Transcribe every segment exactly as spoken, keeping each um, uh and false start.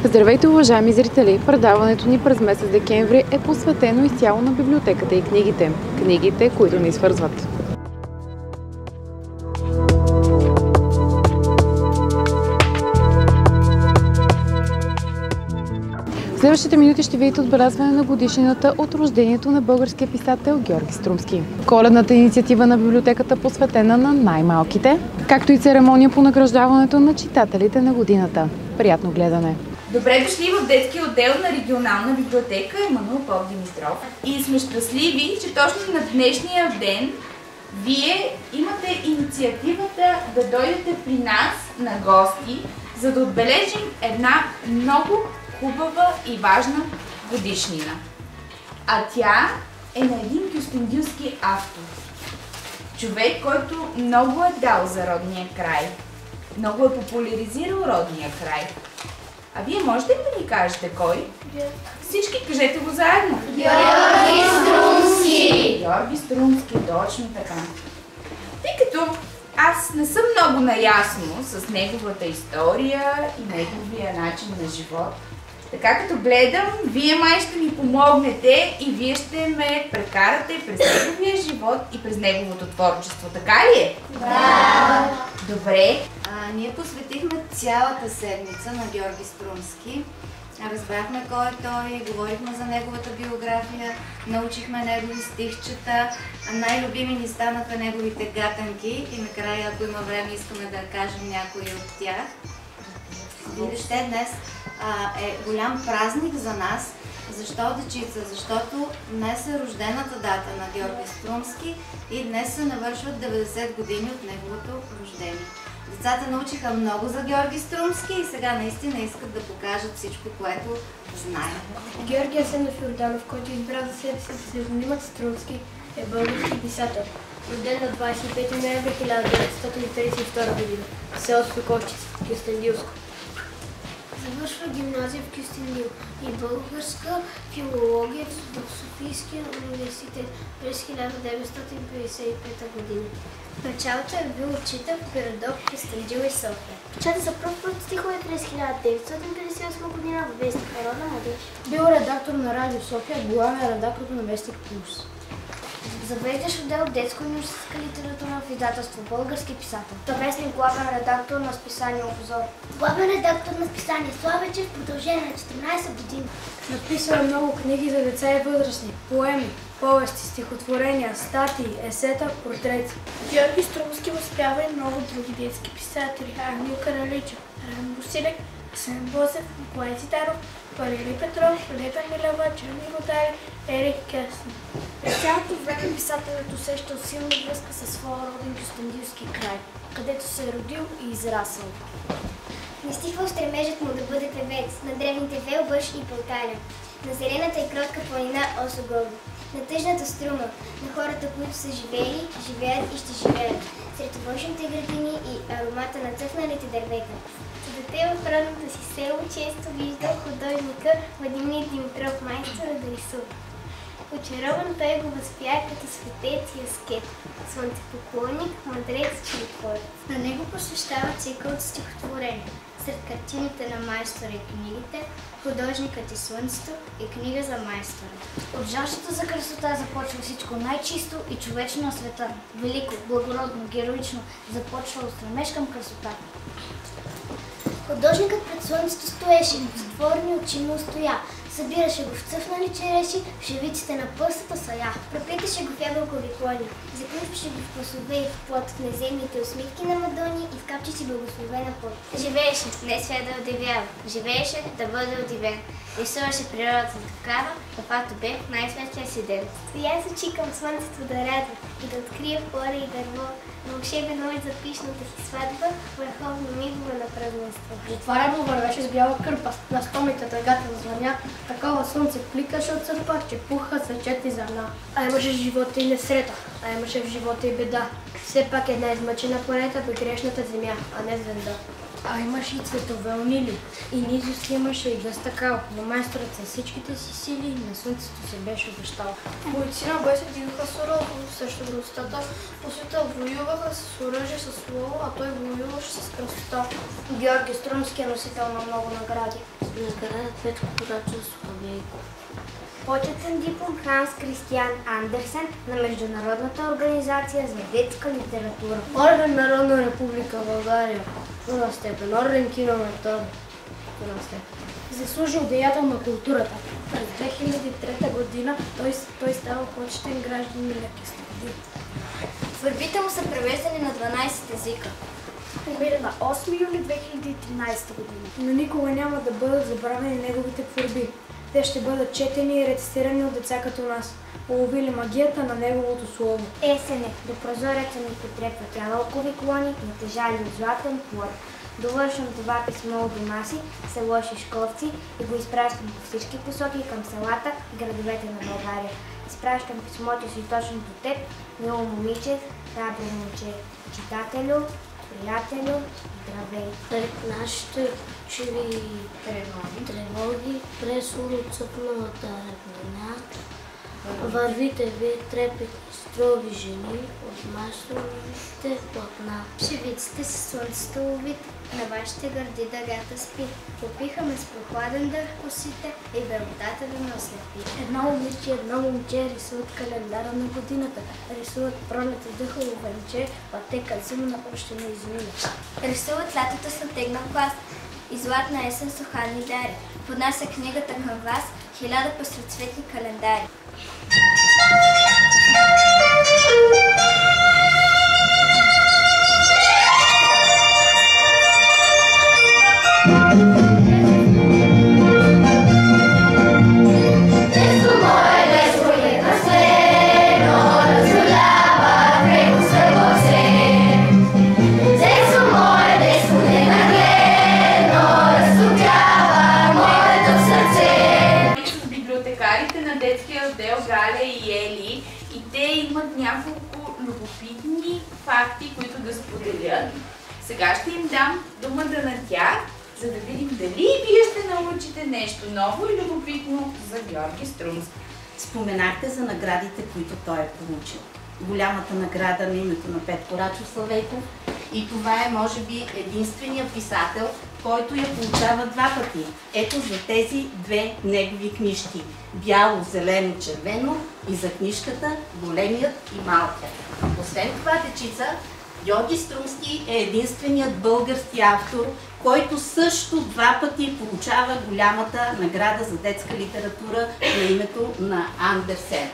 Здравейте, уважаеми зрители! Предаването ни през месец декември е посветено изцяло на библиотеката и книгите. Книгите, които ни свързват. В следващите минути ще видите отбелязване на годишнината от рождението на българския писател Георги Струмски. Коледната инициатива на библиотеката, посветена на най-малките, както и церемония по награждаването на читателите на годината. Приятно гледане! Добре дошли в детския отдел на регионална библиотека Емануил Попдимитров. И сме щастливи, че точно на днешния ден вие имате инициативата да дойдете при нас на гости, за да отбележим една много хубава и важна годишнина. А тя е на един кюстендилски автор. Човек, който много е дал за родния край. Много е популяризирал родния край. А вие можете ли да ни кажете кой? Всички кажете го заедно. Георги Струмски! Георги Струмски, точно така. Тъй като аз не съм много наясно с неговата история и неговия начин на живот, така като гледам, вие май ще ми помогнете и вие ще ме прекарате през неговия живот и през неговото творчество. Така ли е? Да! Добре. А, ние посветихме цялата седмица на Георги Струмски. Разбрахме кой е той, говорихме за неговата биография, научихме негови стихчета, най-любими ни станаха неговите гатанки и накрая, ако има време, искаме да кажем някои от тях. Въобще днес а, е голям празник за нас. Защо, дечица? Защото днес е рождената дата на Георги Струмски и днес се навършват деветдесет години от неговото рождение. Децата научиха много за Георги Струмски и сега наистина искат да покажат всичко, което знаят. Георги Асенов Йорданов, който избра за себе си псевдонимът Струмски, е български писател. Роден на двадесет и пети ноември хиляда деветстотин тридесет и втора година в село Соколчица, Кюстендилско. Завършва гимназия в Кюстендил и българска филология в Софийския университет през хиляда деветстотин петдесет и пета година. В началото е бил учител в Пиродок, Кюстендил и София. Печата за пръв път стихове през хиляда деветстотин петдесет и осма година в вестник Народна младеж. Бил редактор на Радио София, главен редактор на вестник Плюс. Завеждащ отдел детско и юношеска литература в издателство Български писател. Съвестник главен редактор на списание Обзор. Главен редактор на списание Славече в продължение на четиринадесет години. Написал е много книги за деца и възрастни, поеми, повести, стихотворения, статии, есета, портрети. Георги Струмски възпява и много други детски писатели. Ангел Караличев, Райан Босилек, Асен Бозев, Николай Зидаров, Валерий Петров, Лета Милева, Черни Водари, Ерик Кесни. През цялото време писателят усещал силна връзка със своя роден Кюстендилски край, където се е родил и израсъл. Не стихвал стремежът му да бъде певец на древните Велбъш и Пълталя, на зелената и кротка планина Осогорно, на тъжната струма, на хората, които са живели, живеят и ще живеят, сред овощните градини и аромата на цъфналите дървета. Дете в родното си село често виждал художника Владимир Димитров майстора да рисува. Очарован той го възпя като светец и аскет, слънцепоклонник, мъдрец, чудотворец. На него посвещава цикъл от стихотворения. Сред картините на майстора и книгите, Художникът и слънцето и книга за майстора. От жаждата за красота започва всичко най-чисто и човечно на света. Велико, благородно, героично започва от стремеж към красотата. Художникът пред слънцето стоеше, в затворени очи му стоя. Събираше го в цъфнали череши, в шевиците на пълстата сая. Проплиташе го в ябълкови клони, заключваше го в класове и в плод, в неземните усмивки на Мадони и в капчици благословена пот. Живееше, не свят да удивява, живееше да бъде удивен. Рисуваше природата такава, каквато бе в най-светлия си ден. Стоя с очи към слънцето да радва и да открие поле и дърво, вълшебен нощ за пишната си сватба, върховно мигове на празненство. Затваря му вървеше с бяла кърпа, на стомите тъгата звъня, такова слънце пликаше от сърпа, че пуха цветчета и зърна. А имаше в живота и несрета, а имаше в живота и беда. Все пак една измъчена планета при грешната земя, а не звезда. А имаше и цветове унили, и низост имаше и дъста кал, но майсторът със всичките си сили на слънцето се беше обещал. Бойци на бой се дигнаха сурово срещу грустата, по света воюваха с оръжие, с слово, а той воюваше с красота. Георги Струмски е носител на много награди. Награда Петко Корачов Славейков. Почетен диплом Ханс Кристиан Андерсен на Международната организация за детска литература. Орден Народна република България. Първа степен. Орден Кинометод. Първа степен. Заслужил деятел на културата. През две хиляди и трета година той, той става почетен гражданин на Кюстендил. Творбите му са превеждани на дванайсет езика. Умира на осми юли две хиляди и тринайсета година. Но никога няма да бъдат забравени неговите творби. Те ще бъдат четени и рецитирани от деца като нас, уловили магията на неговото слово. Есене, до прозореца ми потрепват ядолкови клони, натежали от златен плод. Довършвам това писмо от дома си, село Шишковци, и го изпращам по всички посоки към селата и градовете на България. Изпращам писмото си точно до теб, мило момиче, храбро момче, читателю, приятелю, здравей. Пред нашите чиви тревоги, тревоги през улицата равнина, вървите вие трепетни строги жени от масовите платна. Шевиците със слънцето ловит, на вашите гърди дъгата спи. Попихаме с прохладен дъх косите и белотата да ме ослепи. Едно момиче и едно момче рисуват календара на годината, рисуват пролета дъхово венче, пътека зимна още не измина. Рисуват лятото с натегнал клас и златна есен с уханни дари. Поднася книгата към вас, хиляда пъстроцветни календари. Галя и Ели, и те имат няколко любопитни факти, които да споделят. Сега ще им дам думата на тях, за да видим дали вие ще научите нещо ново и любопитно за Георги Струмски. Споменахте за наградите, които той е получил. Голямата награда на името на Петко Рачов Славейков, и това е, може би, единственият писател, който я получава два пъти. Ето за тези две негови книжки. Бяло, зелено, червено, и за книжката Големият и малкият. Освен това, дечица, Георги Струмски е единственият български автор, който също два пъти получава голямата награда за детска литература на името на Андерсен.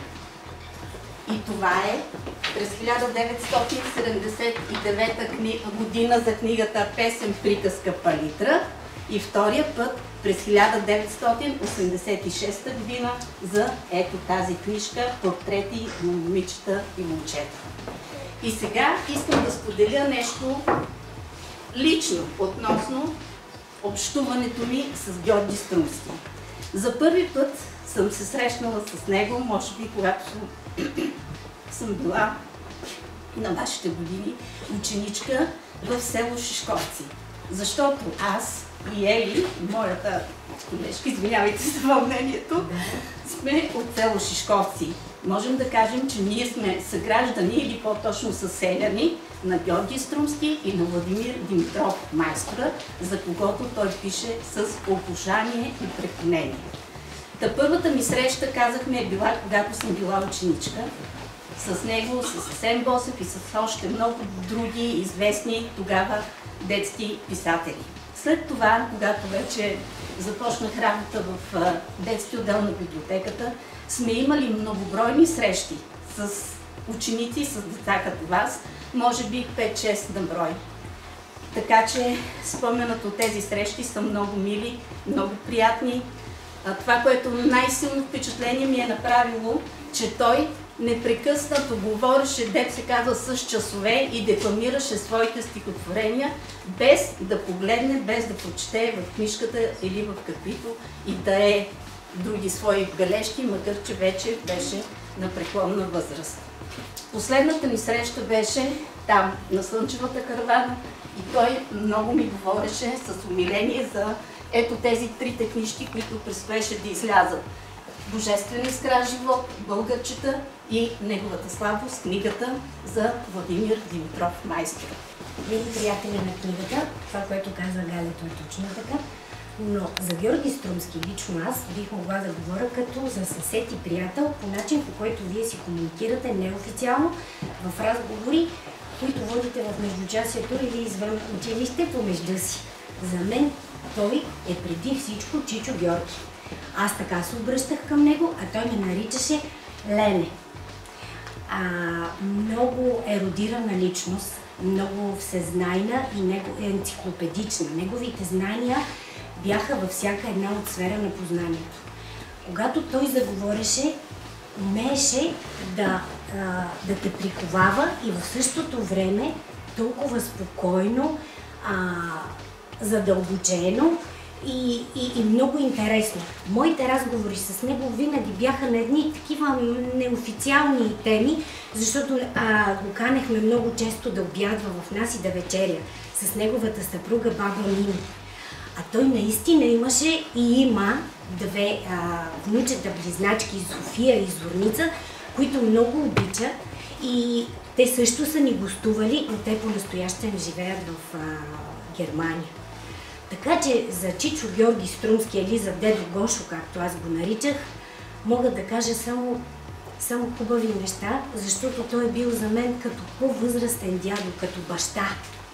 И това е през хиляда деветстотин седемдесет и девета година за книгата Песен, приказка, палитра, и втория път през хиляда деветстотин осемдесет и шеста година за ето тази книжка Портрети на момичета и момчета. И сега искам да споделя нещо лично относно общуването ми с Георги Струмски. За първи път съм се срещнала с него, може би когато съм била на вашите години ученичка в село Шишковци. Защото аз и Ели, моята колежка, извинявайте за вълнението, сме от село Шишковци. Можем да кажем, че ние сме съграждани или по-точно съселяни на Георги Струмски и на Владимир Димитров майстора, за когото той пише с обожание и преклонение. Та първата ми среща, казахме, е била, когато съм била ученичка. С него, с Асен Босев и с още много други известни тогава детски писатели. След това, когато вече започнах работа в детски отдел на библиотеката, сме имали многобройни срещи с ученици, с деца като вас, може би пет-шест на брой. Така че споменът от тези срещи са много мили, много приятни. Това, което най-силно впечатление ми е направило, че той непрекъснато говореше, дет се казва, с часове и декламираше своите стихотворения, без да погледне, без да прочете в книжката или в каквито и да е други свои бележки, макар че вече беше на преклонна възраст. Последната ни среща беше там, на Слънчевата каравана, и той много ми говореше с умиление за ето тези трите книжки, които предстоеше да излязат. Божествен искра живот, Българчета и неговата слабост, книгата за Владимир Димитров майстор. Вие приятели на книгата, това, което каза Галя, той точно така. Но за Георги Струмски, лично аз, бих могла да говоря като за съсед и приятел, по начин, по който вие си комуникирате неофициално в разговори, които водите в междучасието или извън училище помежду си. За мен той е преди всичко Чичо Георги. Аз така се обръщах към него, а той ме наричаше Лене. А, много ерудирана личност, много всезнайна и него, енциклопедична. Неговите знания бяха във всяка една от сфера на познанието. Когато той заговореше, умееше да, а, да те приковава и в същото време толкова спокойно, а, задълбочено и, и, и много интересно. Моите разговори с него винаги бяха на едни такива неофициални теми, защото а, го канехме много често да обядва в нас и да вечеря с неговата съпруга баба Мини. А той наистина имаше и има две а, внучета близначки, София и Зорница, които много обича и те също са ни гостували, но те по-настоящем живеят в а, Германия. Така че за Чичо Георги Струмски или за дедо Гошо, както аз го наричах, мога да кажа само, само хубави неща, защото той е бил за мен като по-възрастен дядо, като баща.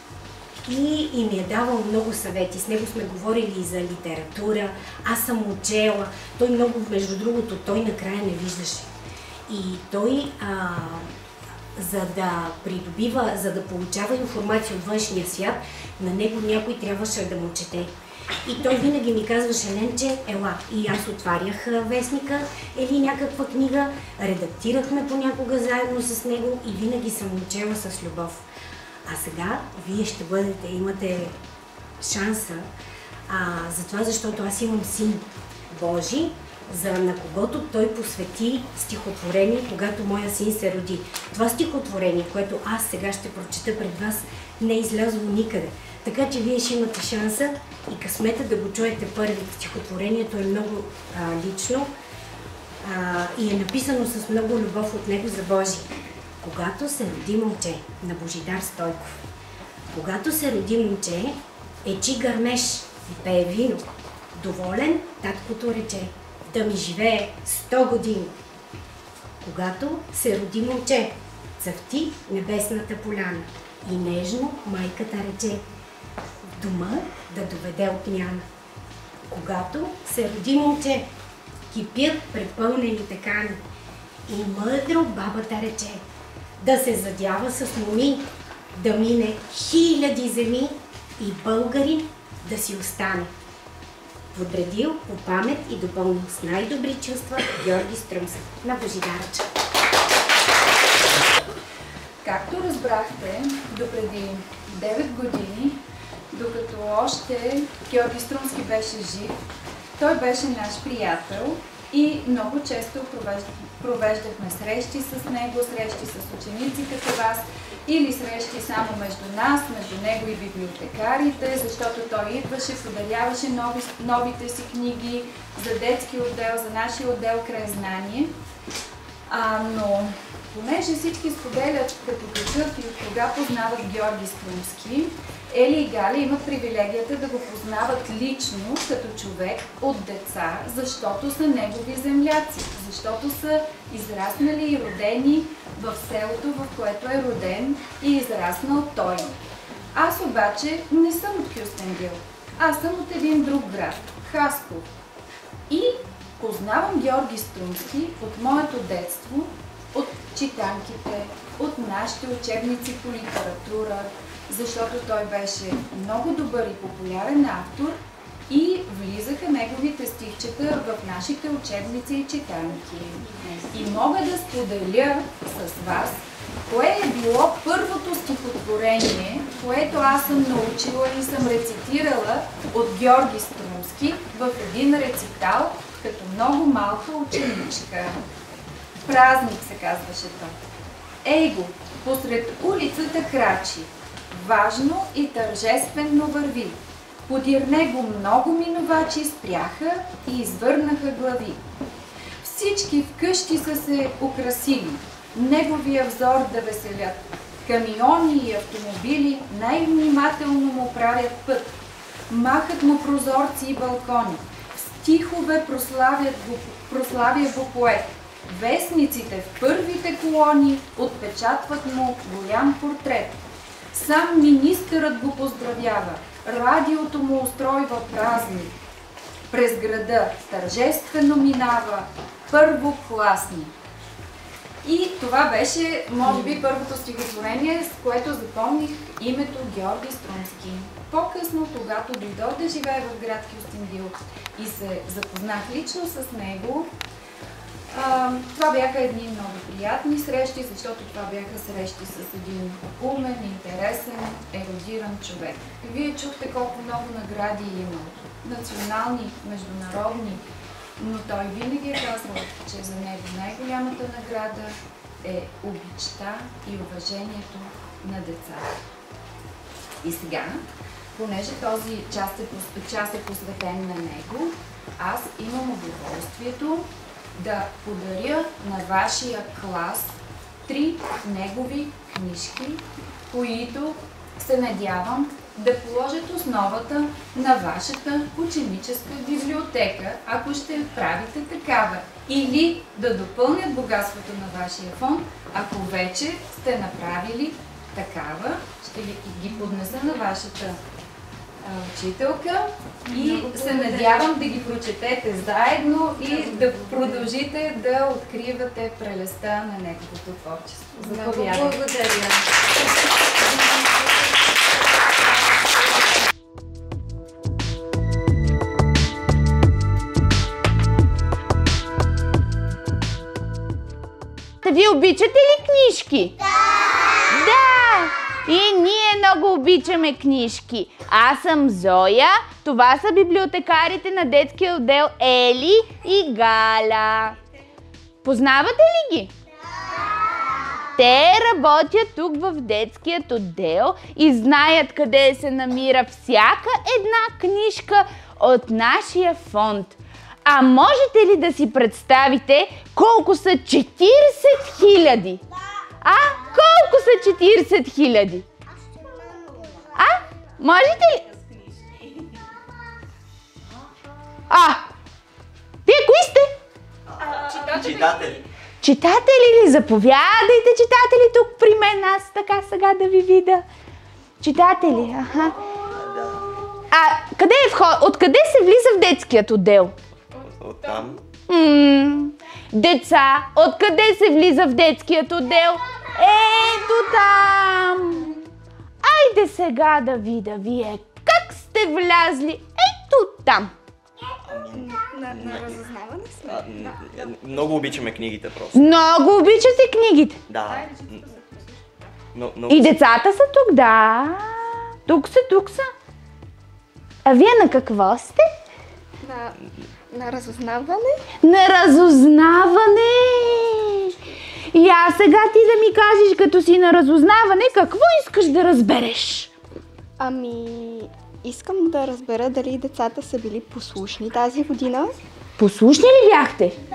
И, и ми е давал много съвети. С него сме говорили и за литература, аз съм учела. Той много, между другото, той накрая не виждаше. И той, а, за да придобива, за да получава информация от външния свят, на него някой трябваше да му чете. И той винаги ми казваше: Ленче, ела. И аз отварях вестника или някаква книга, редактирахме понякога заедно с него и винаги съм учела с любов. А сега вие ще бъдете, имате шанса, а, за това, защото аз имам син Божи, за на когото той посвети стихотворение, когато моя син се роди. Това стихотворение, което аз сега ще прочета пред вас, не е излязло никъде. Така че вие ще имате шанса и късмета да го чуете първи. Стихотворението е много а, лично а, и е написано с много любов от него за Божи. Когато се роди момче, на Божидар Стойков. Когато се роди момче, ечи гърмеш и пее вино. Доволен, таткото рече: да ми живее сто години. Когато се роди момче, цъфти небесната поляна и нежно майката рече: в дома да доведе отмяна. Когато се роди момче, кипят препълнените кани и мъдро бабата рече: да се задява с моми, да мине хиляди земи и българин да си остане. Подредил по памет и допълнил с най-добри чувства Георги Струмски на Божидарча. Както разбрахте, допреди девет години, докато още Георги Струмски беше жив, той беше наш приятел и много често провеждахме срещи с него, срещи с ученици като вас или срещи само между нас, между него и библиотекарите, защото той идваше, подаряваше нови, новите си книги за детски отдел, за нашия отдел Краезнание. А, но понеже всички споделят като какъв и от кога познават Георги Струмски, Ели и Галя имат привилегията да го познават лично като човек от деца, защото са негови земляци, защото са израснали и родени в селото, в което е роден и израснал той. Аз обаче не съм от Кюстендил. Аз съм от един друг град, Хасково. И познавам Георги Струмски от моето детство, от читанките, от нашите учебници по литература, защото той беше много добър и популярен автор и влизаха неговите стихчета в нашите учебници и читанки. И мога да споделя с вас кое е било първото стихотворение, което аз съм научила и съм рецитирала от Георги Струмски в един рецитал като много малка ученичка. Празник се казваше това. Ей го, посред улицата крачи, важно и тържествено върви. Подир него много минувачи спряха и извърнаха глави. Всички вкъщи са се украсили, неговия взор да веселят. Камиони и автомобили най-внимателно му правят път. махат му прозорци и балкони. В стихове прославят го, прославя го поет. Вестниците в първите колони отпечатват му голям портрет. Сам министърът го поздравява, радиото му устройва празник. През града тържествено минава първокласни. И това беше, може би, първото стихотворение, с което запомних името Георги Струмски. По-късно, когато дойдох да живее в град Кюстендил и се запознах лично с него, а, това бяха едни много приятни срещи, защото това бяха срещи с един умен, интересен, ерудиран човек. Вие чухте колко много награди има, национални, международни, но той винаги е казвал, че за него най-голямата награда е обичта и уважението на децата. И сега, понеже този част е, част е посветен на него, аз имам удоволствието да подаря на вашия клас три негови книжки, които се надявам да положат основата на вашата ученическа библиотека, ако ще правите такава, или да допълнят богатството на вашия фонд, ако вече сте направили такава. Ще ви ги поднеса на вашата а, учителка и се надявам да ги прочетете заедно и да продължите да откривате прелестта на неговото творчество. Заповядайте. Благодаря. Вие обичате ли книжки? Да! Да! И ние много обичаме книжки. Аз съм Зоя, това са библиотекарите на детския отдел Ели и Галя. Познавате ли ги? Те работят тук в детският отдел и знаят къде се намира всяка една книжка от нашия фонд. А можете ли да си представите колко са четиридесет хиляди? А? Колко са четиридесет хиляди? А? Можете ли? А! Вие кои сте? Читатели. Читатели ли? Заповядайте, читатели, тук при мен. Аз така сега да ви видя. Читатели, аха. А къде е вход? Откъде се влиза в детският отдел? Оттам. М-м, деца, откъде се влиза в детският отдел? Ето там! Айде сега да видя вие как сте влязли ето там. На, на разузнаване сме. А, да. Много обичаме книгите просто. Много обичате книгите? Да. Но, но... И децата са тук, да. Тук са, тук са. А вие на какво сте? На, на разузнаване. На разузнаване! И аз сега ти да ми кажеш, като си на разузнаване, какво искаш да разбереш? Ами, искам да разбера дали децата са били послушни тази година. Послушни ли бяхте? Да!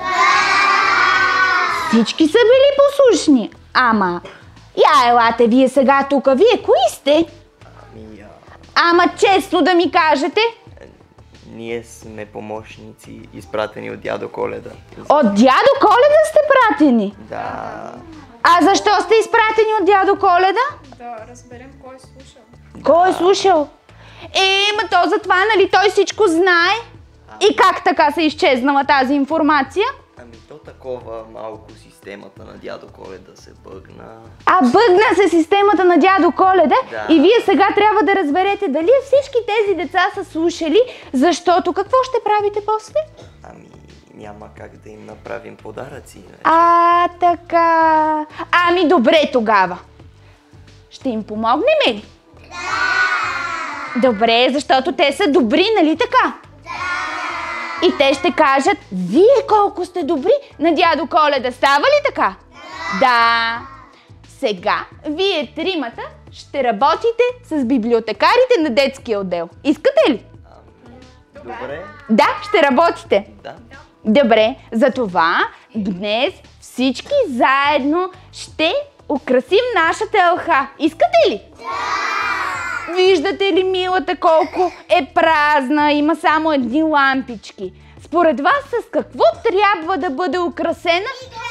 Всички са били послушни. Ама, я елате вие сега тук. Вие кои сте? Ами, а... Ама честно да ми кажете. Ние сме помощници, изпратени от дядо Коледа. От дядо Коледа сте пратени? Да. А защо сте изпратени от дядо Коледа? Да разберем кой е слушал. Кой е слушал? Е, ма то за това, нали той всичко знае? И как така се изчезнала тази информация? Ами то такова малко системата на дядо Коледа се бъгна. А бъгна се системата на дядо Коледа? Да. И вие сега трябва да разберете дали всички тези деца са слушали, защото какво ще правите после? Ами няма как да им направим подаръци. Вече. А, така. Ами добре тогава. Ще им помогнем ли? Да! Добре, защото те са добри, нали така? Да! И те ще кажат, вие колко сте добри на дядо Коледа. Става ли така? Да! Да! Сега, вие тримата ще работите с библиотекарите на детския отдел. Искате ли? Добре. Да, ще работите. Да. Добре, затова днес всички заедно ще украсим нашата елха. Искате ли? Да! Виждате ли, милата, колко е празна, има само едни лампички. Според вас с какво трябва да бъде украсена?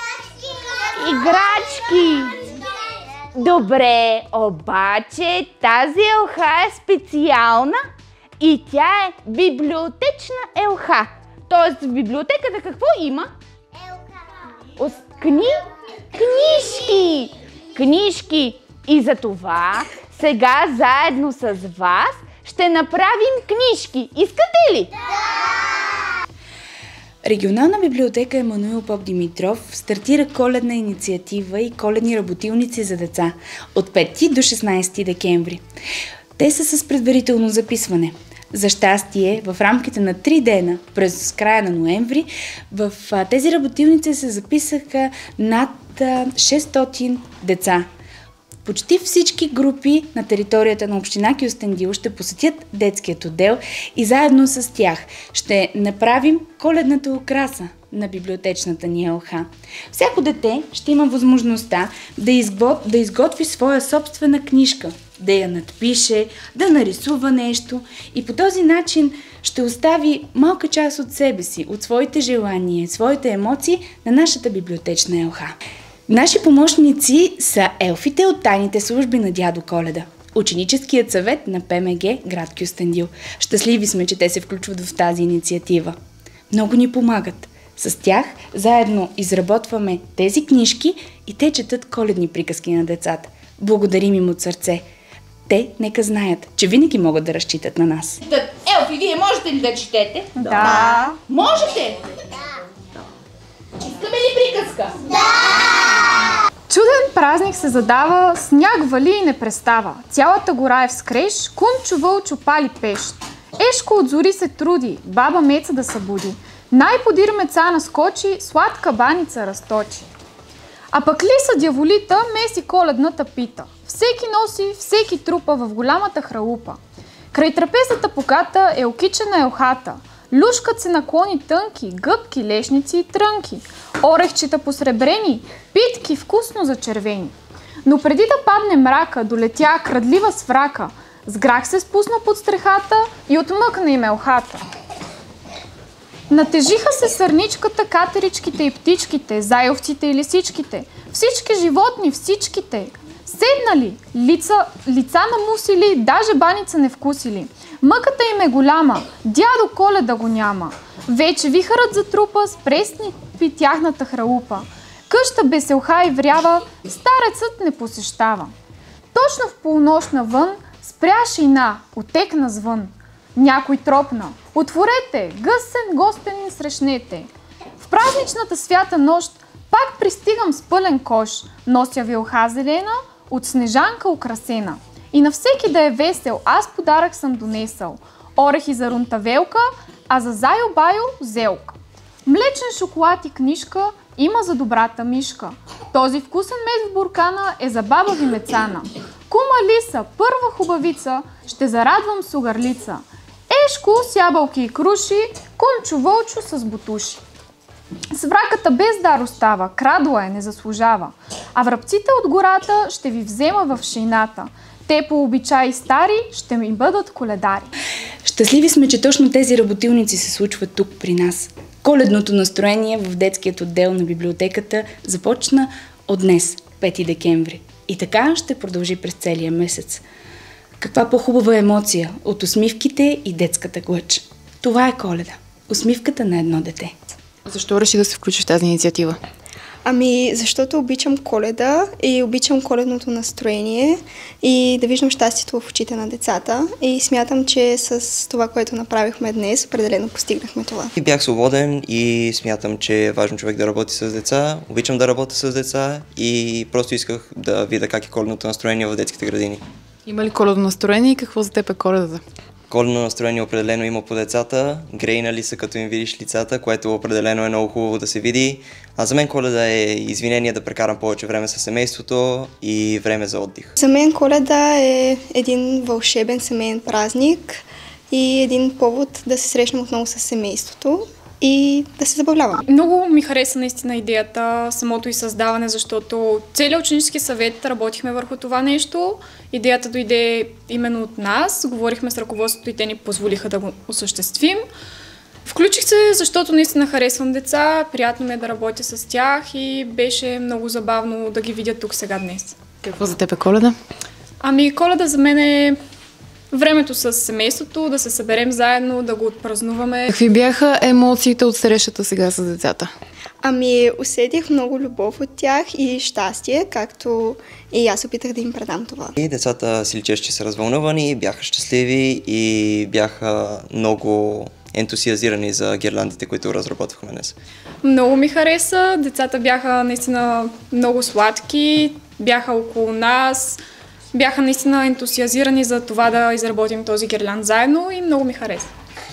Играчки! Добре, обаче тази елха е специална и тя е библиотечна елха. Тоест в библиотеката какво има? Елха. Кни... Книжки! Книжки! И за това сега заедно с вас ще направим книжки. Искате ли? Да! Регионална библиотека Емануил Попдимитров стартира коледна инициатива и коледни работилници за деца от пети до шестнадесети декември. Те са с предварително записване. За щастие, в рамките на три дена, през края на ноември, в тези работилници се записаха над шестстотин деца. Почти всички групи на територията на община Кюстендил ще посетят детският отдел и заедно с тях ще направим коледната украса на библиотечната ни елха. Всяко дете ще има възможността да, изгод... да изготви своя собствена книжка, да я надпише, да нарисува нещо и по този начин ще остави малка част от себе си, от своите желания, своите емоции на нашата библиотечна елха. Наши помощници са елфите от тайните служби на дядо Коледа, ученическият съвет на П М Г град Кюстендил. Щастливи сме, че те се включват в тази инициатива. Много ни помагат. С тях заедно изработваме тези книжки и те четат коледни приказки на децата. Благодарим им от сърце. Те нека знаят, че винаги могат да разчитат на нас. Елфи, вие можете ли да четете? Да. Можете? Искаме ли приказка? Да! Чуден празник се задава, сняг вали и не престава. Цялата гора е в скреж, кумчо вълчо пали пещ. Ешко от зори се труди, баба Меца да събуди. Най-подир меца наскочи, сладка баница разточи. А пък лиса дяволита меси коледната пита. Всеки носи, всеки трупа в голямата хралупа. Край трапезата поката е окичена елхата. Люшкат се наклони тънки, гъбки, лешници и трънки. Орехчета посребрени, питки вкусно зачервени. Но преди да падне мрака, долетя крадлива сврака. С грах се спусна под стрехата и отмъкна им елхата. Натежиха се сърничката, катеричките и птичките, зайовците и лисичките. Всички животни, всичките. Седнали, лица, лица намусили, даже баница не вкусили. Мъката им е голяма, дядо Коледа го няма. Вече вихърът затрупа, с пресни пи тяхната хралупа. Къща без елха и врява, старецът не посещава. Точно в полунощ навън спря шейна, отекна звън. Някой тропна: отворете, гъсен гостен ни срещнете. В празничната свята нощ пак пристигам с пълен кош, нося ви елха зелена, от снежанка украсена. И на всеки да е весел, аз подарък съм донесъл. Орехи за рунтавелка, а за Зайо-Байо зелка. Млечен шоколад и книжка има за добрата мишка. Този вкусен мед в буркана е за баба ви Мецана. Кума Лиса, първа хубавица, ще зарадвам с угърлица. Ешко с ябълки и круши, кумчо вълчо с бутуши. Свраката без дар остава, крадла е, не заслужава. А врабците от гората ще ви взема в шейната. Те по обичаи стари ще ми бъдат коледари. Щастливи сме, че точно тези работилници се случват тук при нас. Коледното настроение в детският отдел на библиотеката започна от днес, пети декември. И така ще продължи през целия месец. Каква по-хубава емоция от усмивките и детската глъч. Това е Коледа. Усмивката на едно дете. Защо реши да се включи в тази инициатива? Ами, защото обичам Коледа и обичам коледното настроение и да виждам щастието в очите на децата. И смятам, че с това, което направихме днес, определено постигнахме това. И бях свободен и смятам, че е важно човек да работи с деца. Обичам да работя с деца и просто исках да видя как е коледното настроение в детските градини. Има ли коледно настроение и какво за теб е Коледата? Коледно настроение определено има по децата, грейнали са като им видиш лицата, което определено е много хубаво да се види. А за мен Коледа е извинение да прекарам повече време с семейството и време за отдих. За мен Коледа е един вълшебен семейен празник и един повод да се срещнем отново с семейството и да се забавляваме. Много ми хареса наистина идеята, самото и създаване, защото целият ученически съвет работихме върху това нещо. Идеята дойде именно от нас, говорихме с ръководството и те ни позволиха да го осъществим. Включих се, защото наистина харесвам деца, приятно ми е да работя с тях и беше много забавно да ги видя тук сега днес. Какво за теб е Коледа? Ами Коледа за мен е времето с семейството, да се съберем заедно, да го отпразнуваме. Какви бяха емоциите от срещата сега с децата? Ами усетих много любов от тях и щастие, както и аз опитах да им предам това. И децата си личеше, че са развълнувани, бяха щастливи и бяха много ентусиазирани за гирландите, които разработвахме днес. Много ми хареса, децата бяха наистина много сладки, бяха около нас, бяха наистина ентусиазирани за това да изработим този гирлянд заедно и много ми хареса.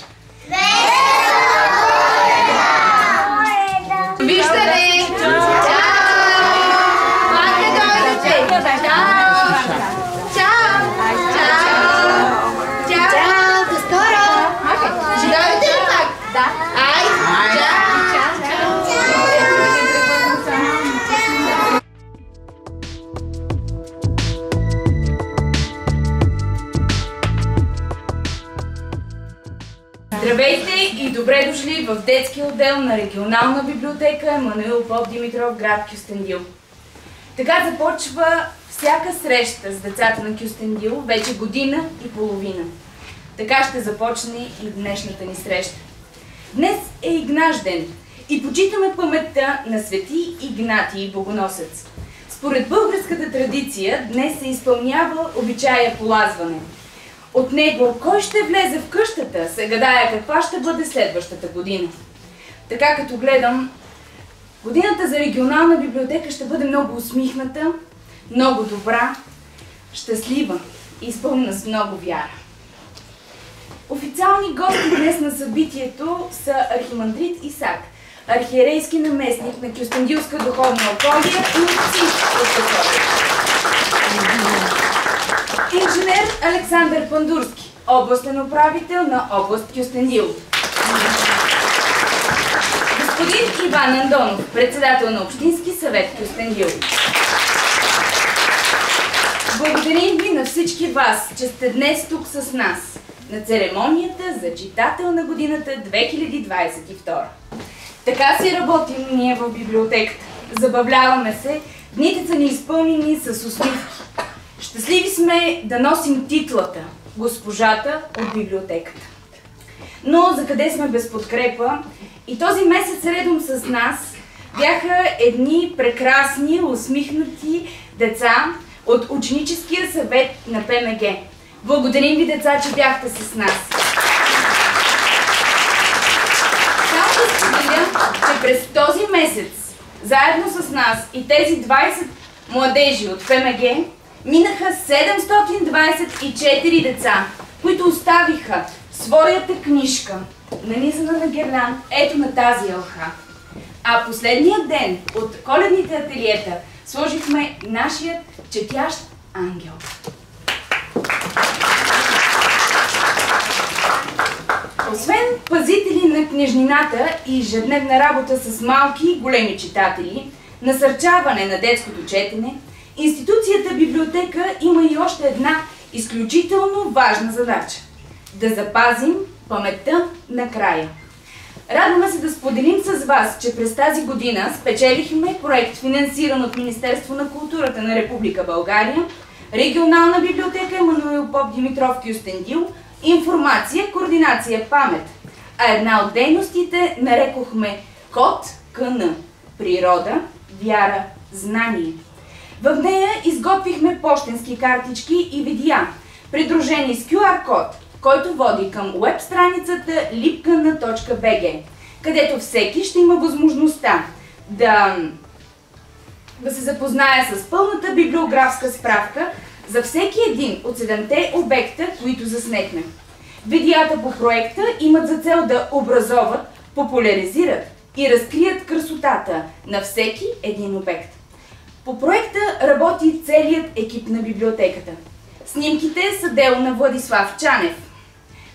Виждане! Здравейте и добре дошли в детския отдел на регионална библиотека Емануил Попдимитров, град Кюстендил. Така започва всяка среща с децата на Кюстендил вече година и половина. Така ще започне и днешната ни среща. Днес е Игнаш ден и почитаме паметта на свети Игнатий Богоносец. Според българската традиция днес се изпълнява обичая полазване. От него кой ще влезе в къщата, се гадае каква ще бъде следващата година. Така като гледам, годината за регионална библиотека ще бъде много усмихната, много добра, щастлива и изпълнена с много вяра. Официални гости днес на събитието са архимандрит Исак, архиерейски наместник на Кюстендилска духовна околия и отци от Кюстендил. Инженер Александър Пандурски, областен управител на област Кюстендил. Господин Иван Андонов, председател на Общински съвет Кюстендил. Благодарим ви на всички вас, че сте днес тук с нас на церемонията за читател на годината две хиляди двадесет и втора. Така си работим ние в библиотеката. Забавляваме се, дните са ни изпълнени с усмивки. Щастливи сме да носим титлата госпожата от библиотеката. Но за къде сме без подкрепа? И този месец редом с нас бяха едни прекрасни, усмихнати деца от ученическия съвет на П М Г. Благодарим ви, деца, че бяхте с нас. Само да споделя, че през този месец, заедно с нас и тези двадесет младежи от П М Г, минаха седемстотин двадесет и четири деца, които оставиха своята книжка, нанизана на гирлянд, ето на тази елха. А последния ден от коледните ателиета сложихме нашият четящ ангел. Освен пазители на книжнината и ежедневна работа с малки и големи читатели, насърчаване на детското четене, институцията библиотека има и още една изключително важна задача – да запазим паметта на края. Радваме се да споделим с вас, че през тази година спечелихме проект, финансиран от Министерство на културата на Република България, регионална библиотека Емануил Попдимитров Кюстендил, информация, координация, памет. А една от дейностите нарекохме Код К Н – природа, вяра, знание. В нея изготвихме пощенски картички и видеа, придружени с Q R код, който води към уеб страницата липкана точка б г, където всеки ще има възможността да, да се запознае с пълната библиографска справка за всеки един от седемте обекта, които заснехме. Видеята по проекта имат за цел да образоват, популяризират и разкрият красотата на всеки един обект. По проекта работи целият екип на библиотеката. Снимките са дело на Владислав Чанев.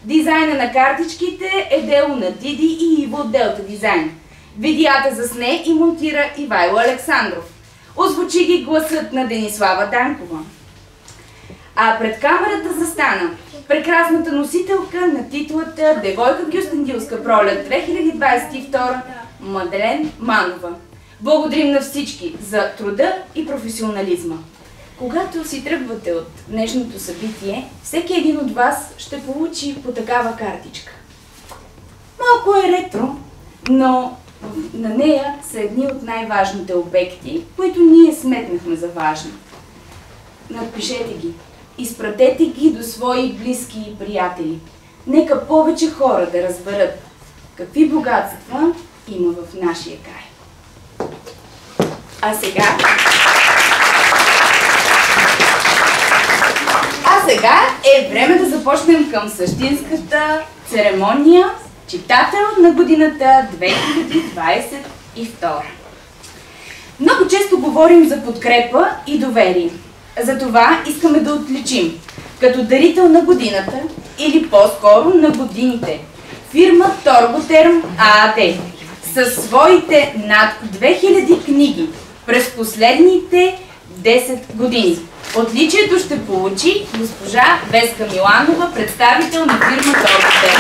Дизайна на картичките е дело на Диди и Иво от Делта Дизайн. Видеята засне и монтира Ивайло Александров. Озвучи ги гласът на Денислава Данкова. А пред камерата застана прекрасната носителка на титлата Девойка Кюстендилска пролет две хиляди двадесет и втора Маделен Манова. Благодарим на всички за труда и професионализма. Когато си тръгвате от днешното събитие, всеки един от вас ще получи по такава картичка. Малко е ретро, но на нея са едни от най-важните обекти, които ние сметнахме за важни. Надпишете ги. Изпратете ги до свои близки и приятели. Нека повече хора да разберат какви богатства има в нашия край. А сега... А сега е време да започнем към същинската церемония Читател на годината две хиляди двадесет и втора. Много често говорим за подкрепа и доверие. Затова искаме да отличим като дарител на годината или по-скоро на годините фирма Торботерм ААД със своите над две хиляди книги през последните десет години. Отличието ще получи госпожа Веска Миланова, представител на фирма Торботерм.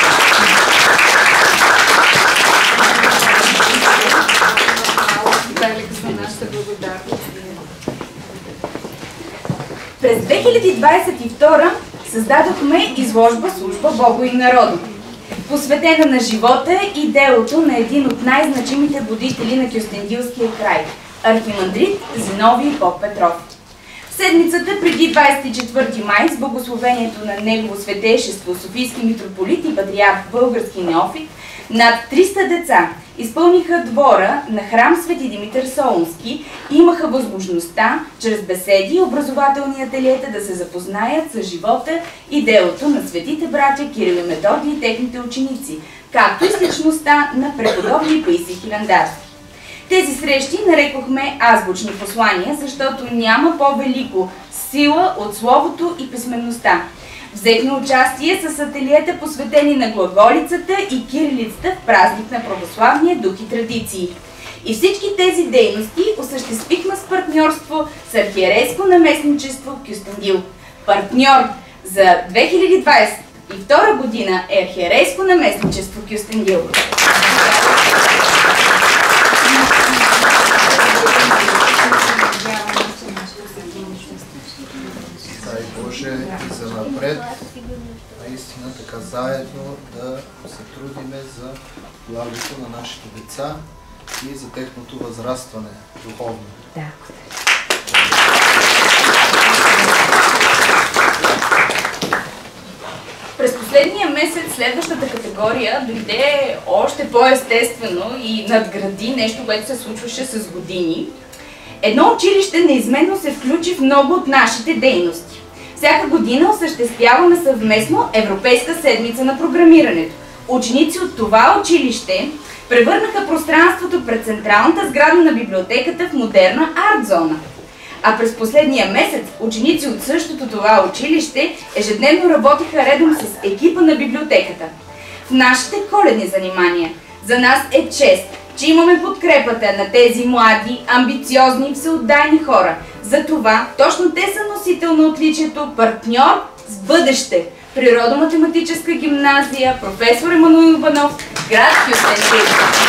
През две хиляди двадесет и втора създадохме изложба Служба Богу и народу, посветена на живота и делото на един от най-значимите будители на Кюстендилския край – архимандрит Зиновий Поп Петров. В седмицата преди двадесет и четвърти май с благословението на Негово Светейшество Софийски митрополит и патриарх български неофит, над триста деца изпълниха двора на храм Свети Димитър Солунски и имаха възможността, чрез беседи и образователни ателиета, да се запознаят с живота и делото на светите братя Кирил и Методий и техните ученици, както и с личността на преподобни Паисий Хилендарски. Тези срещи нарекохме азбучни послания, защото няма по-велико сила от словото и писменността. Взехме участие с ателиета, посветени на глаголицата и кирилицата в празник на православния дух и традиции. И всички тези дейности осъществихме с партньорство с архиерейско наместничество Кюстендил. Партньор за две хиляди двадесет и втора година е архиерейско наместничество Кюстендил. Дай Боже и за напред, наистина така заедно да се трудиме за благото на нашите деца и за техното възрастване духовно. Да. През последния месец следващата категория дойде още по-естествено и надгради нещо, което се случваше с години. Едно училище неизменно се включи в много от нашите дейности. Всяка година осъществяваме съвместно Европейска седмица на програмирането. Ученици от това училище превърнаха пространството пред централната сграда на библиотеката в модерна арт-зона. А през последния месец ученици от същото това училище ежедневно работиха редом с екипа на библиотеката. В нашите коледни занимания за нас е чест, че имаме подкрепата на тези млади, амбициозни и всеотдайни хора. Затова точно те са носител на отличието партньор с бъдеще. Природо-математическа гимназия, професор Емануил Иванов, град Кюстендил.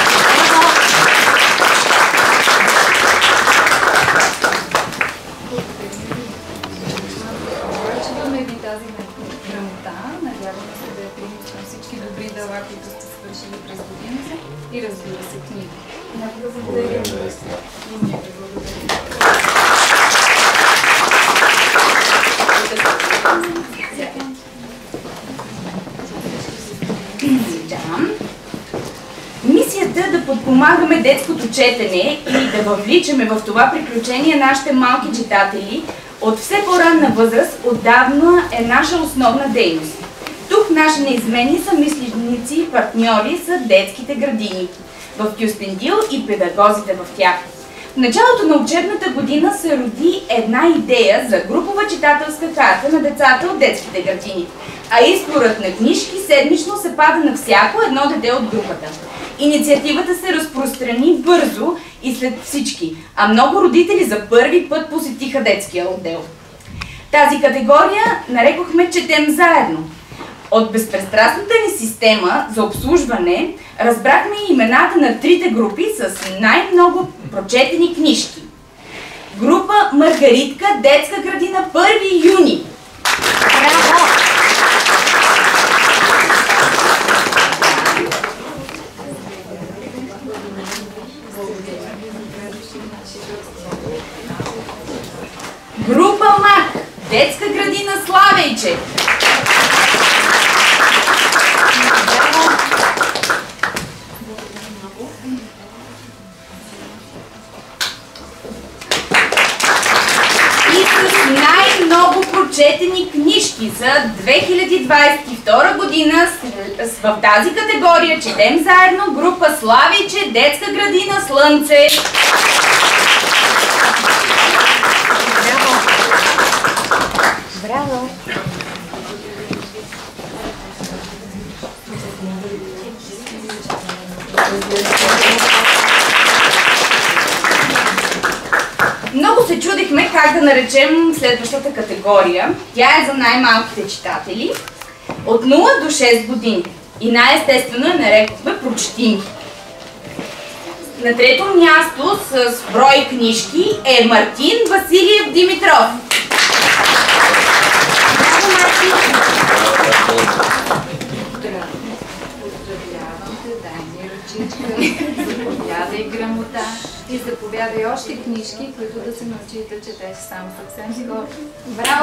Връчваме ви тази грамота. Надяваме се да я примете на всички добри дела, които сте свършили през годината и разбира се книги. Много да благодарим. И ние да благодарим. Мисията е да подпомагаме детското четене и да въвличаме в това приключение нашите малки читатели от все по-ранна възраст отдавна е наша основна дейност. Тук наши неизменни съмишленици и партньори са детските градини в Кюстендил и педагозите в тях. В началото на учебната година се роди една идея за групова читателска карта на децата от детските градини. А изборът на книжки седмично се пада на всяко едно дете от групата. Инициативата се разпространи бързо и след всички, а много родители за първи път посетиха детския отдел. Тази категория нарекохме "Четем заедно". От безпристрастната ни система за обслужване разбрахме имената на трите групи с най-много прочетени книжки. Група Маргаритка, детска градина, първи юни. Браво! Група Мак, детска градина, Славейче. И с най-много прочетени книжки за две хиляди двадесет и втора година в тази категория "Четем заедно", група Славейче, детска градина, Слънце. Браво! Много се чудихме как да наречем следващата категория. Тя е за най-малките читатели от нула до шест години. И най-естествено я нарекохме "Прочетими". На трето място с брой книжки е Мартин Василиев Димитров. Заповядай грамота и заповядай още книжки, които да се научи да четеш сам съвсем скоро. Браво!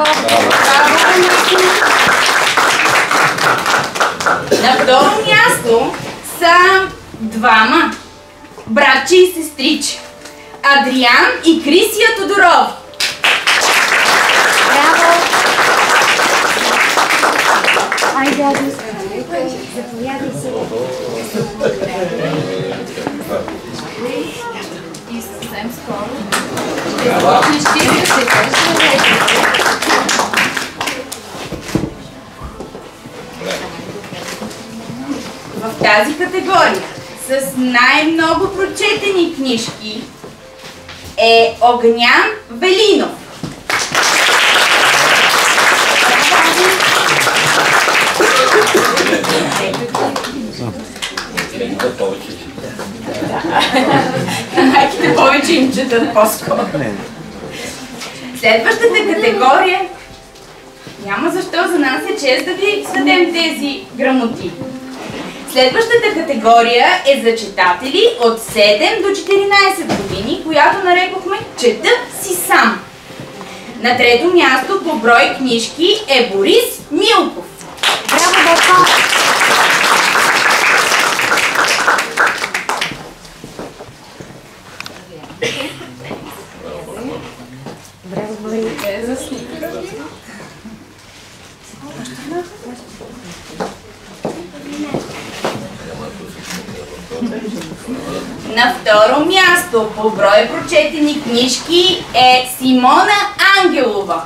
На второ място са двама братче и сестриче. Адриан и Крисия Тодоров. Браво! Ай, дядо, заповядай си. И съвсем скоро ще започнеш ти да четеш. В тази категория с най-много прочетени книжки е Огнян Велинов. Майките повече им четат по-скоро. Следващата категория, няма защо, за нас е чест да ви дадем тези грамоти. Следващата категория е за читатели от седем до четиринадесет години, която нарекохме "Чета си сам". На трето място по брой книжки е Борис Милков. Браво, Баба! Браво, Борис! На второ място по брой прочетени книжки е Симона Ангелова.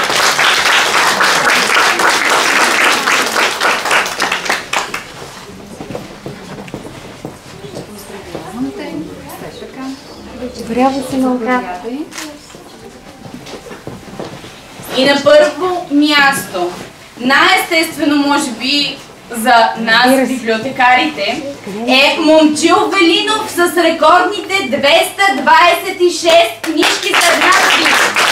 Браво, Симонка! И на първо място, най-естествено може би за нас, библиотекарите, е Момчил Велинов с рекордните двеста двадесет и шест книжки за една година.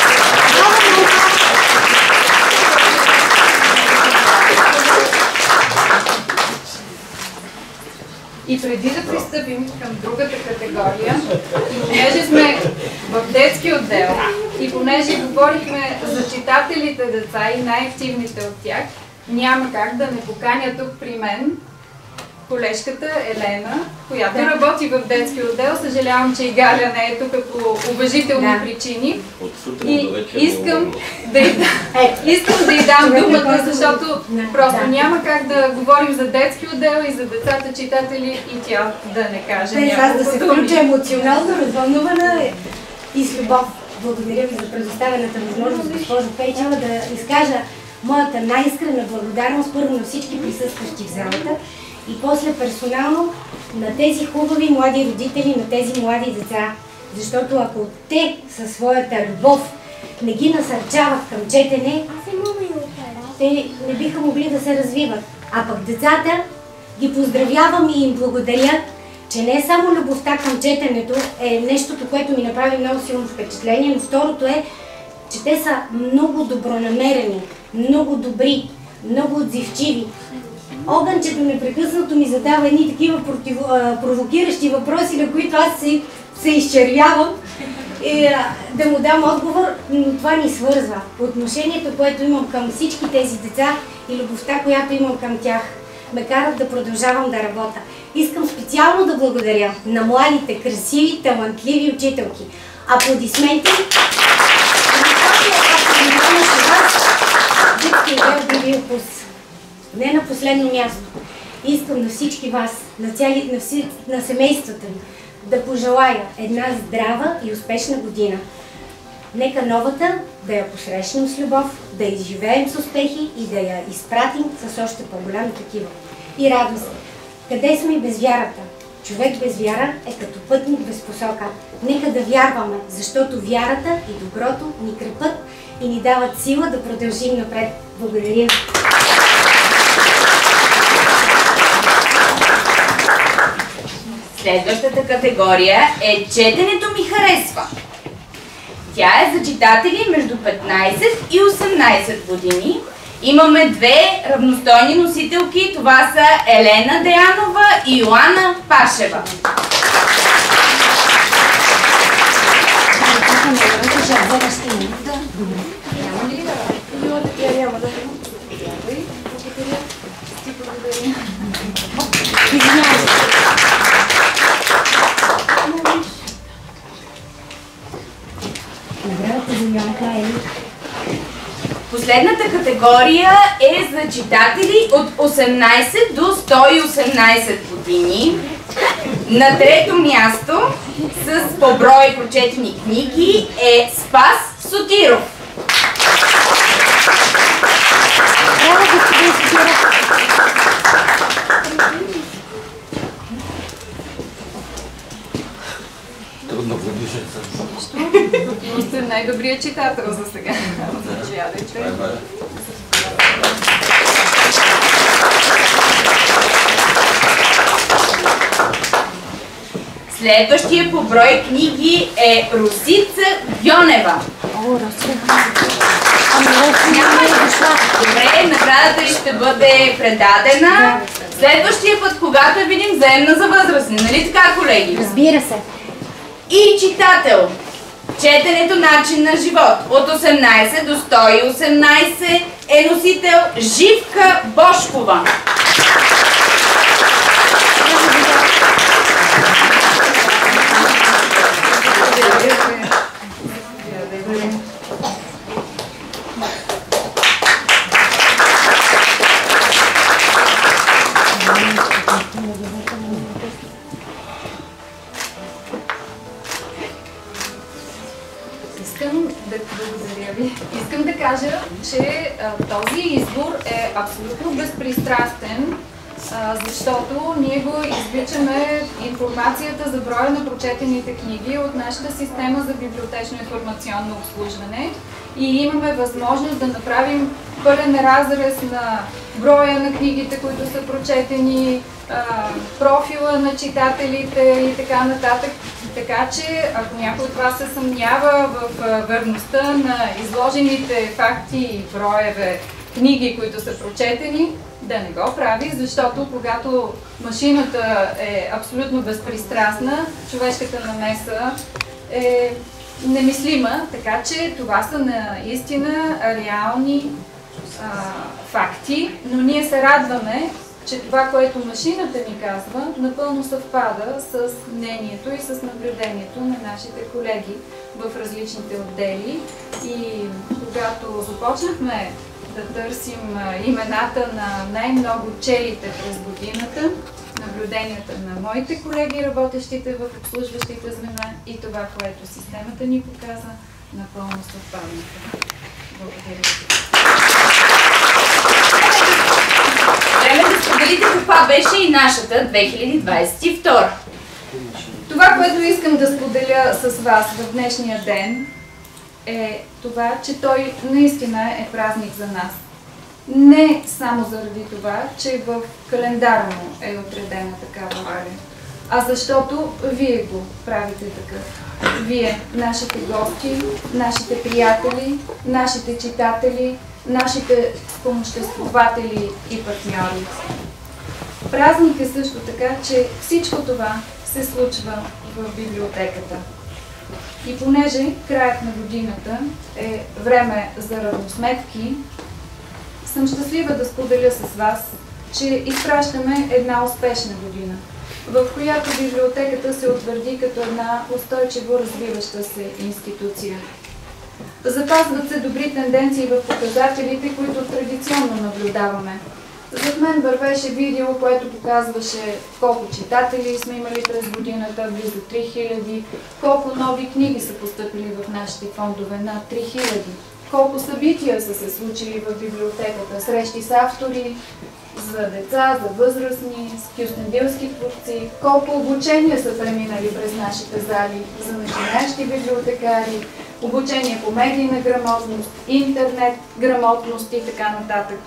И преди да пристъпим към другата категория, и понеже сме в детски отдел, и понеже говорихме за читателите деца и най-активните от тях, няма как да не поканя тук при мен колежката Елена, която да. работи в детски отдел. Съжалявам, че и Галя не е тук по уважителни да. причини. И искам да, й, искам да й дам думата, защото просто да. няма как да говорим за детски отдел и за децата читатели и тя да не каже няколко думи. Аз да се включа емоционално, развълнувана. и с любов. Благодаря ви за предоставената възможност, госпожо Пейчева, да изкажа моята най-искрена благодарност първо на всички присъстващи в залата и после персонално на тези хубави млади родители, на тези млади деца. Защото ако те със своята любов не ги насърчават към четене, те не биха могли да се развиват. А пък децата ги поздравявам и им благодаря, че не само любовта към четенето е нещото, което ми направи много силно впечатление, но второто е, че те са много добронамерени, много добри, много отзивчиви. Огънчето непрекъснато ми задава едни такива против... провокиращи въпроси, на които аз се, се изчервявам и да му дам отговор, но това ни свързва. Отношението, което имам към всички тези деца и любовта, която имам към тях, ме карат да продължавам да работя. Искам специално да благодаря на младите, красиви, талантливи учителки. Аплодисменти! Детският отдел би бил вкус. Не на последно място. Искам на всички вас, на, цяли, на, вси, на семействата ви, да пожелая една здрава и успешна година. Нека новата да я посрещнем с любов, да я изживеем с успехи и да я изпратим с още по-голями такива. И радост. Къде сме и без вярата? Човек без вяра е като пътник без посока. Нека да вярваме, защото вярата и доброто ни крепат и ни дават сила да продължим напред. Благодаря. Следващата категория е "Четенето ми харесва". Тя е за читатели между петнайсет и осемнайсет години. Имаме две равностойни носителки. Това са Елена Деянова и Йоана Пашева. Последната категория е за читатели от осемнайсет до сто и осемнайсет години. На трето място с по брой прочетени книги е Спас Сотиров. Трудно годишен съм. Вие сте най-добрият читател за сега. Следващия по брой книги е Росица Гьонева. Добре, наградата ви ще бъде предадена. Следващия път, когато я видим, заемна за възрастни. Нали така, колеги? Разбира се. И читател. Четенето начин на живот. От осемнайсет до сто и осемнайсет е носител Живка Бошкова. Искам да благодаря ви. Искам да кажа, че а, този избор е абсолютно безпристрастен, а, защото ние го извличаме информацията за броя на прочетените книги от нашата система за библиотечно-информационно обслужване и имаме възможност да направим пълен разрез на броя на книгите, които са прочетени, а, профила на читателите и така нататък. Така че, ако някой от вас се съмнява в верността на изложените факти и броеве книги, които са прочетени, да не го прави, защото когато машината е абсолютно безпристрастна, човешката намеса е немислима, така че това са наистина реални а, факти, но ние се радваме, че това, което машината ни казва, напълно съвпада с мнението и с наблюдението на нашите колеги в различните отдели. И когато започнахме да търсим имената на най-много челите през годината, наблюденията на моите колеги, работещите в обслужващите звена и това, което системата ни показа, напълно съвпаднаха. Благодаря ви. Време да споделите каква беше и нашата две хиляди двадесет и втора. Това, което искам да споделя с вас в днешния ден, е това, че той наистина е празник за нас. Не само заради това, че в календара му е отредена такава роля, а защото вие го правите такъв. Вие, нашите гости, нашите приятели, нашите читатели, нашите спомоществователи и партньори. Празник е също така, че всичко това се случва в библиотеката. И понеже краят на годината е време за равносметки, съм щастлива да споделя с вас, че изпращаме една успешна година, в която библиотеката се утвърди като една устойчиво развиваща се институция. Запазват се добри тенденции в показателите, които традиционно наблюдаваме. Зад мен вървеше видео, което показваше колко читатели сме имали през годината, близо три хиляди, колко нови книги са постъпили в нашите фондове, над три хиляди, колко събития са се случили в библиотеката, срещи с автори, за деца, за възрастни, с кюстендилски творци, колко обучения са преминали през нашите зали за начинаещи библиотекари, обучение по медийна грамотност, интернет грамотност и така нататък.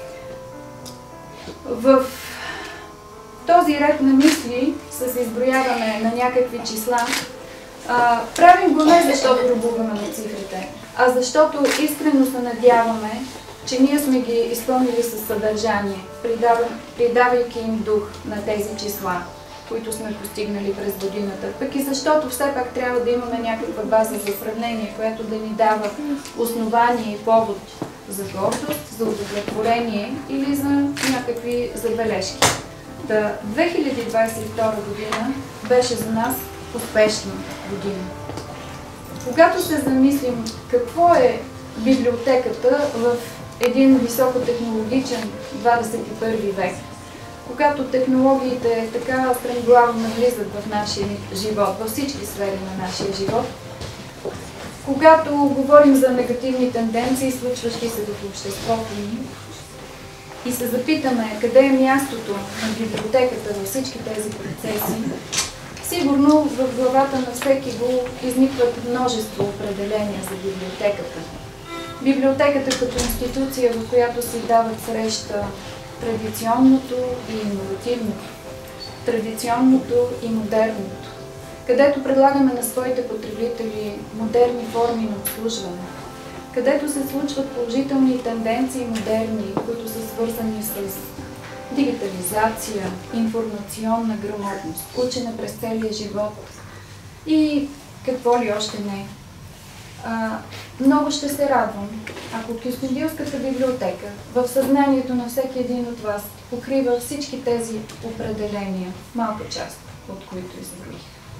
В този ред на мисли, с изброяване на някакви числа, а, правим го не защото рубуваме на цифрите, а защото искрено се надяваме, че ние сме ги изпълнили със съдържание, придавайки им дух на тези числа, които сме постигнали през годината. Пък и защото все пак трябва да имаме някаква база за сравнение, която да ни дава основание и повод за гордост, за удовлетворение или за някакви забележки. Та две хиляди двадесет и втора година беше за нас успешна година. Когато се замислим какво е библиотеката в един високотехнологичен двадесет и първи век, когато технологиите така стремглаво навлизат в нашия живот, във всички сфери на нашия живот, когато говорим за негативни тенденции, случващи се в обществото ни, и се запитаме къде е мястото на библиотеката във всички тези процеси, сигурно в главата на всеки го изникват множество определения за библиотеката. Библиотеката като институция, в която се дават среща традиционното и иновативното, традиционното и модерното, където предлагаме на своите потребители модерни форми на обслужване, където се случват положителни тенденции модерни, които са свързани с дигитализация, информационна грамотност, учене през целия живот и какво ли още не. А, много ще се радвам, ако Кюстендилската библиотека в съзнанието на всеки един от вас покрива всички тези определения, малка част от които изброих.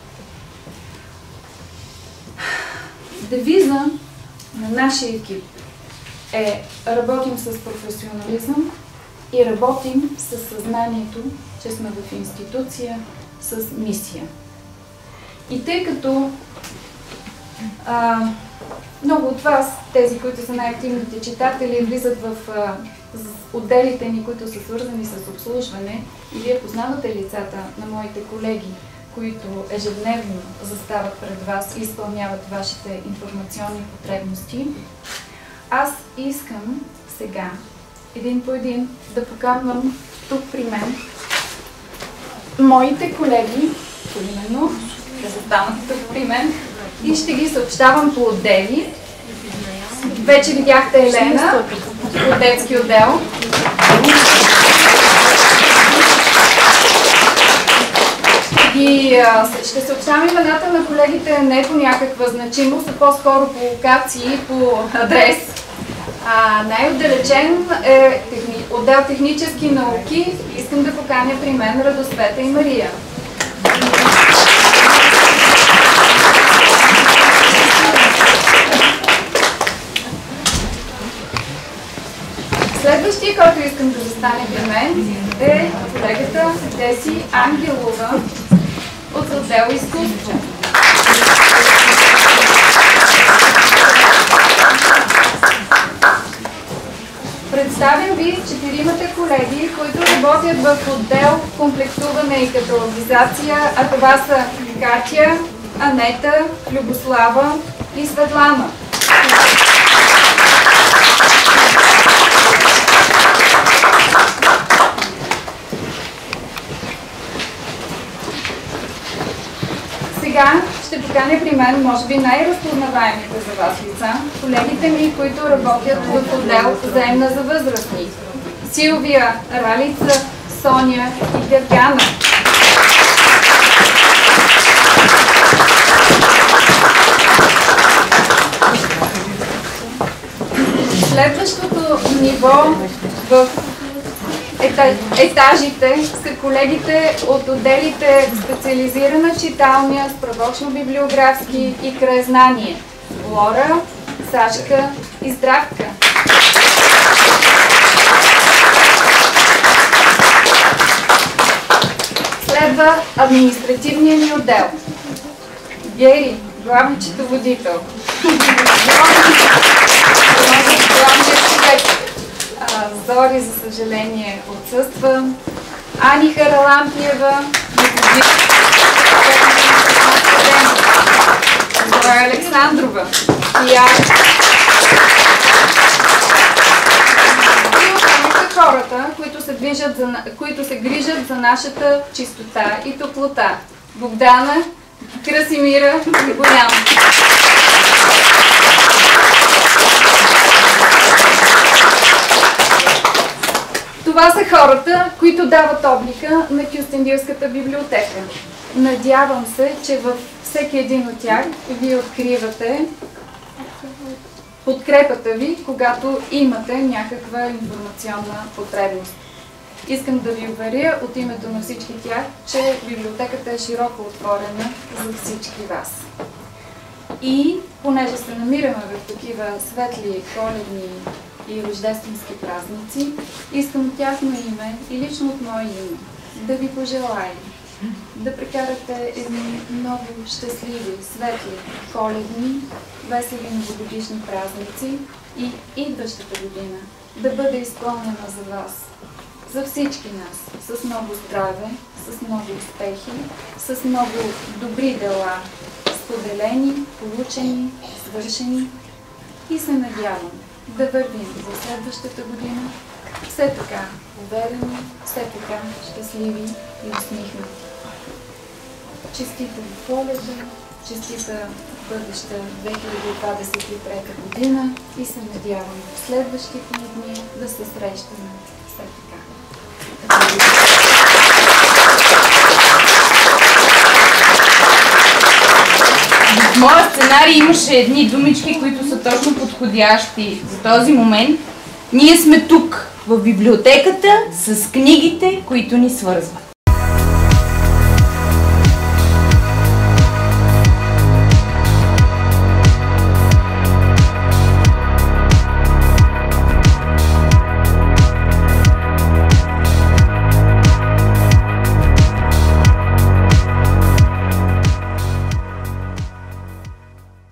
Девиза на нашия екип е работим с професионализъм и работим с съзнанието, че сме в институция с мисия. И тъй като а, много от вас, тези, които са най-активните читатели, влизат в а, отделите ни, които са свързани с обслужване, и вие познавате лицата на моите колеги, които ежедневно застават пред вас и изпълняват вашите информационни потребности, аз искам сега един по един да поканвам тук при мен моите колеги, именно да застанат тук при мен, и ще ги съобщавам по отдели. Вече видяхте Елена от детски отдел. И а, ще съобщавам имената на колегите не по някаква значимост, а по-скоро по локации и по адрес. А, най-отдалечен е техни... отдел технически науки. Искам да поканя при мен Радосвета и Мария. Следващия, който искам да застане при мен, е колегата Деси Ангелова от отдел изкуство. Представям ви четиримата колеги, които работят в отдел комплектуване и каталогизация, а това са Катя, Анета, Любослава и Светлана. Сега ще поканя при мен, може би, най-разпознаваемите за вас лица, колегите ми, които работят в отдел заемна за възрастни. Силвия, Ралица, Соня и Гергана. Следващото ниво в етажите са колегите от отделите специализирана читалня, справочно-библиографски и краезнание. Лора, Сашка и Здравка. Следва административния ни отдел. Гери, главен счетоводител. Главният човек. Зори, за съжаление, отсъства. Ани Харалампиева, Зоя Александрова, Пияр. И останаха хората, които се, движат за, които се грижат за нашата чистота и топлота. Богдана, Красимира и Бояна. Това са хората, които дават облика на Кюстендилската библиотека. Надявам се, че във всеки един от тях вие откривате подкрепата ви, когато имате някаква информационна потребност. Искам да ви уверя от името на всички тях, че библиотеката е широко отворена за всички вас. И понеже се намираме в такива светли, коледни и рождественски празници, искам от тяхно име и лично от мое име да ви пожелая да прекарате едни много щастливи, светли, коледни, весели новогодишни празници и идващата година да бъде изпълнена за вас, за всички нас, с много здраве, с много успехи, с много добри дела, споделени, получени, свършени и се надявам да вървим за следващата година все така уверени, все така щастливи и усмихнати. Честита Коледа, честита бъдеща две хиляди двадесет и трета година и се надявам в следващите ни дни да се срещаме все така. В моя сценарий имаше едни думички, които са точно подходящи за този момент. Ние сме тук, в библиотеката, с книгите, които ни свързват.